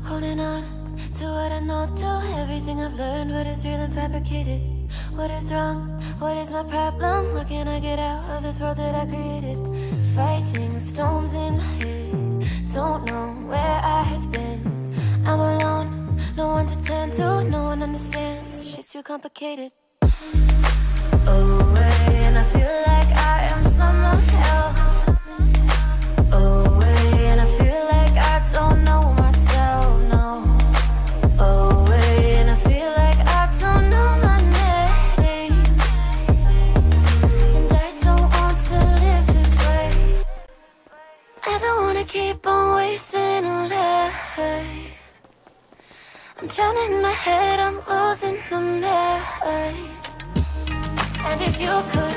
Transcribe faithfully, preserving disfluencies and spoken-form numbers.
Holding on to what I know, to everything I've learned. What is real and fabricated? What is wrong? What is my problem? What can I get out of this world that I created? Fighting the storms in my head. Don't know where I have been. I'm alone, no one to turn to. No one understands, shit's too complicated. Away, and I feel like I am someone else. Away, and I feel like I don't know myself, no. Away, and I feel like I don't know my name. And I don't want to live this way. I don't wanna keep on wasting life. I'm drowning in my head, I'm losing my mind. And if you could